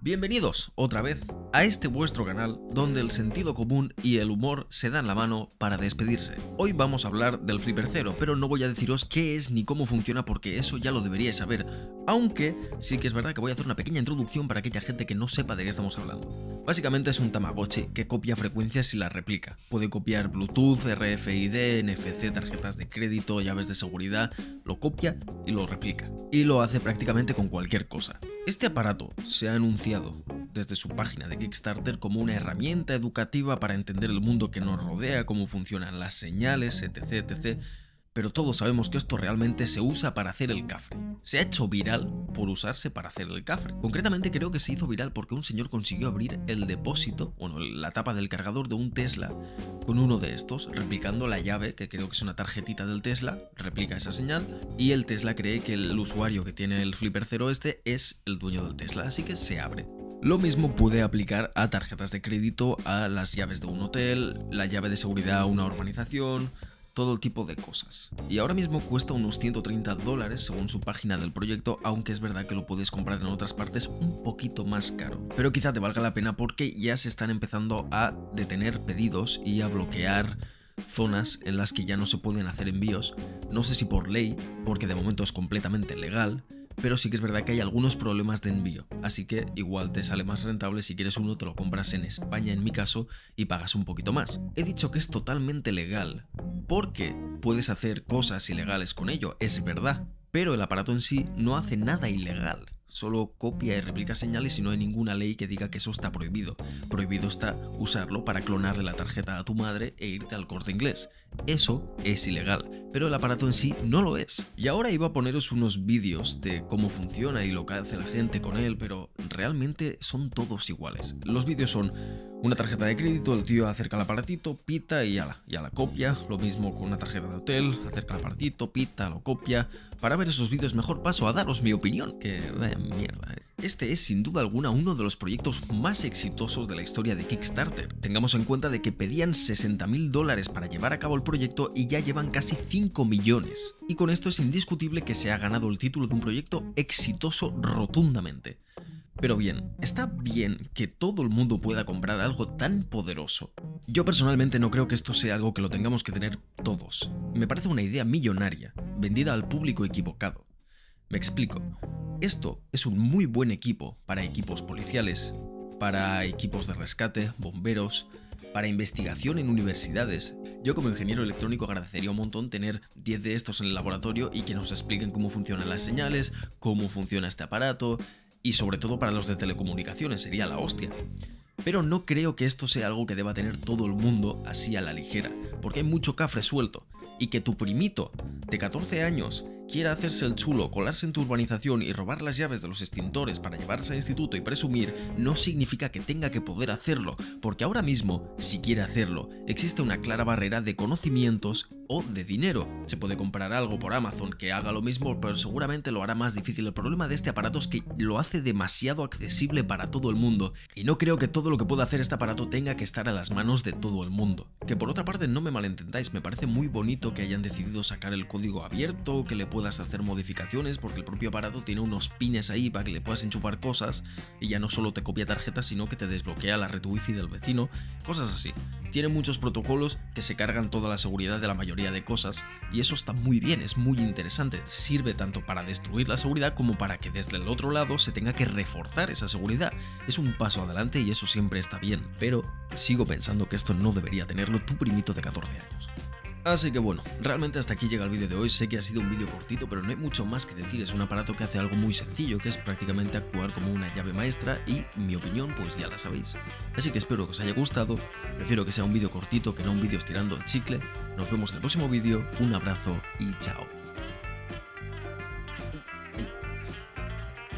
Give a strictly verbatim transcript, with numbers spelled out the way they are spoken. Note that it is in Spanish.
Bienvenidos otra vez a este vuestro canal donde el sentido común y el humor se dan la mano para despedirse. Hoy vamos a hablar del Flipper Zero, pero no voy a deciros qué es ni cómo funciona porque eso ya lo deberíais saber, aunque sí que es verdad que voy a hacer una pequeña introducción para aquella gente que no sepa de qué estamos hablando. Básicamente es un Tamagotchi que copia frecuencias y las replica. Puede copiar Bluetooth, R F I D, N F C, tarjetas de crédito, llaves de seguridad, lo copia y lo replica. Y lo hace prácticamente con cualquier cosa. Este aparato se ha anunciado desde su página de Kickstarter como una herramienta educativa para entender el mundo que nos rodea, cómo funcionan las señales, etc, etcétera. Pero todos sabemos que esto realmente se usa para hacer el cafre. Se ha hecho viral por usarse para hacer el cafre. Concretamente creo que se hizo viral porque un señor consiguió abrir el depósito, bueno, la tapa del cargador de un Tesla con uno de estos, replicando la llave, que creo que es una tarjetita del Tesla, replica esa señal, y el Tesla cree que el usuario que tiene el Flipper Zero este es el dueño del Tesla, así que se abre. Lo mismo puede aplicar a tarjetas de crédito, a las llaves de un hotel, la llave de seguridad a una urbanización, todo tipo de cosas. Y ahora mismo cuesta unos ciento treinta dólares según su página del proyecto, aunque es verdad que lo puedes comprar en otras partes un poquito más caro. Pero quizá te valga la pena porque ya se están empezando a detener pedidos y a bloquear zonas en las que ya no se pueden hacer envíos. No sé si por ley, porque de momento es completamente legal, pero sí que es verdad que hay algunos problemas de envío, así que igual te sale más rentable si quieres uno, te lo compras en España en mi caso y pagas un poquito más. He dicho que es totalmente legal, porque puedes hacer cosas ilegales con ello, es verdad, pero el aparato en sí no hace nada ilegal. Solo copia y replica señales y no hay ninguna ley que diga que eso está prohibido. Prohibido está usarlo para clonarle la tarjeta a tu madre e irte al Corte Inglés. Eso es ilegal, pero el aparato en sí no lo es. Y ahora iba a poneros unos vídeos de cómo funciona y lo que hace la gente con él, pero realmente son todos iguales. Los vídeos son una tarjeta de crédito, el tío acerca el aparatito, pita y ya la, ya la copia. Lo mismo con una tarjeta de hotel, acerca el aparatito, pita, lo copia. Para ver esos vídeos mejor paso a daros mi opinión, que vaya mierda, eh. Este es sin duda alguna uno de los proyectos más exitosos de la historia de Kickstarter. Tengamos en cuenta de que pedían sesenta mil dólares para llevar a cabo el proyecto y ya llevan casi cinco millones. Y con esto es indiscutible que se ha ganado el título de un proyecto exitoso rotundamente. Pero bien, ¿está bien que todo el mundo pueda comprar algo tan poderoso? Yo personalmente no creo que esto sea algo que lo tengamos que tener todos. Me parece una idea millonaria, vendida al público equivocado. Me explico. Esto es un muy buen equipo para equipos policiales, para equipos de rescate, bomberos, para investigación en universidades. Yo como ingeniero electrónico agradecería un montón tener diez de estos en el laboratorio y que nos expliquen cómo funcionan las señales, cómo funciona este aparato, y sobre todo para los de telecomunicaciones sería la hostia. Pero no creo que esto sea algo que deba tener todo el mundo así a la ligera, porque hay mucho cafre suelto, y que tu primito de catorce años quiera hacerse el chulo, colarse en tu urbanización y robar las llaves de los extintores para llevarse al instituto y presumir, no significa que tenga que poder hacerlo, porque ahora mismo, si quiere hacerlo, existe una clara barrera de conocimientos o de dinero. Se puede comprar algo por Amazon que haga lo mismo, pero seguramente lo hará más difícil. El problema de este aparato es que lo hace demasiado accesible para todo el mundo, y no creo que todo lo que pueda hacer este aparato tenga que estar a las manos de todo el mundo. Que por otra parte, no me malentendáis, me parece muy bonito que hayan decidido sacar el código abierto, que le puedas hacer modificaciones, porque el propio aparato tiene unos pines ahí para que le puedas enchufar cosas y ya no solo te copia tarjetas, sino que te desbloquea la red wifi del vecino, cosas así. Tiene muchos protocolos que se cargan toda la seguridad de la mayoría de cosas y eso está muy bien, es muy interesante. Sirve tanto para destruir la seguridad como para que desde el otro lado se tenga que reforzar esa seguridad. Es un paso adelante y eso siempre está bien, pero sigo pensando que esto no debería tenerlo tu primito de catorce años. Así que bueno, realmente hasta aquí llega el vídeo de hoy. Sé que ha sido un vídeo cortito, pero no hay mucho más que decir. Es un aparato que hace algo muy sencillo, que es prácticamente actuar como una llave maestra y mi opinión pues ya la sabéis. Así que espero que os haya gustado. Prefiero que sea un vídeo cortito que no un vídeo estirando el chicle. Nos vemos en el próximo vídeo, un abrazo y chao.